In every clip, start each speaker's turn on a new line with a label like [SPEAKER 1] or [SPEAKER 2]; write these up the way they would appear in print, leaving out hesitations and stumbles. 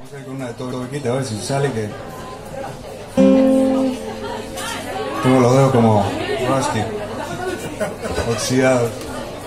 [SPEAKER 1] Vamos a ir con una de todo a ver si sale que... Tengo los dedos como rusty, oxidados.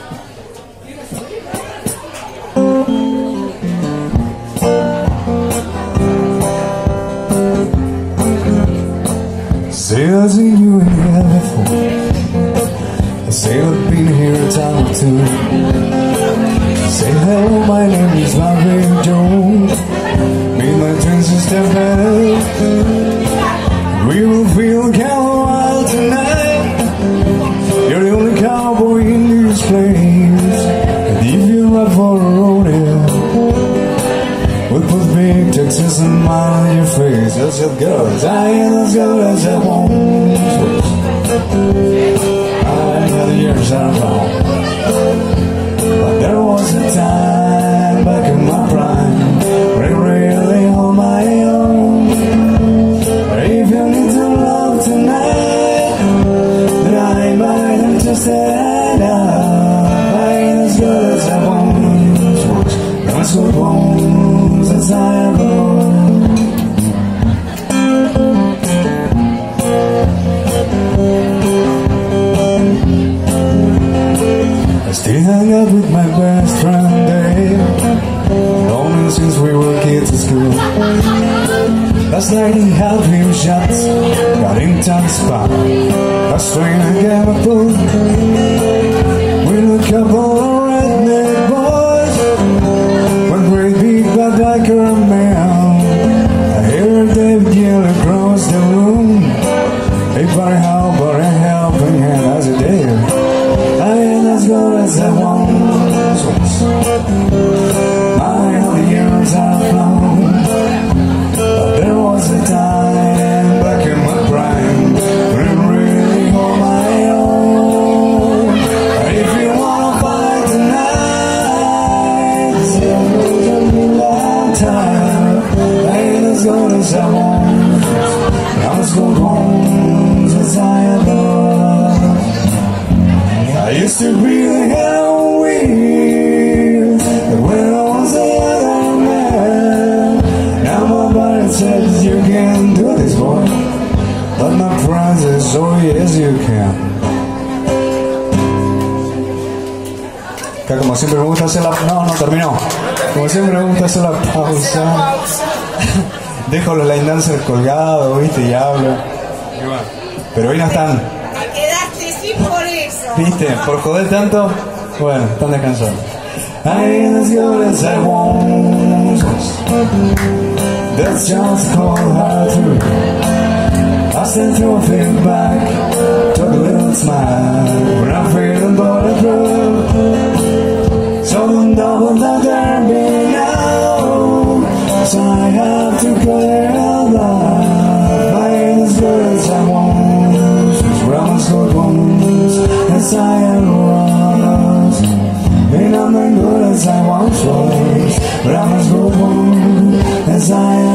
[SPEAKER 1] Say I've seen you in here before. Say I've been here a time or two. Say hello, my name is Larry Jones. Me and my twin sister Beth. We will feel kind of wild tonight. You're the only cowboy in this place. And if you're up for a rodeo, we'll put big Texas and mile on your face. As it goes, I ain't as good as I want. I know the years are wrong, but there was a time back in my prime when I really on my own. If you need to love tonight, then I might have to stand up. I ain't as good as I once was. Not so bones as I ever. I still hang out with my best friend Dave, known since we were kids at school. Last night he had a few shots, got into the spot. Last swing I gave a pull with a couple of redneck boys. One great big bad like a man. I hear David yell across the room, hey buddy, how about a helping hand? How's it there? I ain't as good as I once was. My other years are flown, but there was a time back in my prime when I really hold my own. If you wanna fight tonight, it's gonna be a long time. I ain't as good as I once was. I'm as good bones as I ever. I used to be the hell weird, but when I was a young man, now my body says you can do this, boy, but my pride says, oh yes you can. Acá como siempre me gusta hacer la... No terminó. Como siempre me gusta hacer la pausa. Dejo los line dancers colgados, viste, y hablo. Y bueno, pero hoy no están. ¿Viste? Por joder tanto, bueno, están descansando. I ain't as good as I once was. That's just called hard to. I still throw a thing back, took a little smile when I'm feeling bulletproof. So don't double that derby now, so I have to clear out life. I ain't as good as I once was. Well, I'm so bones as I was, and I'm as good as I once was, but I'm as good as I am.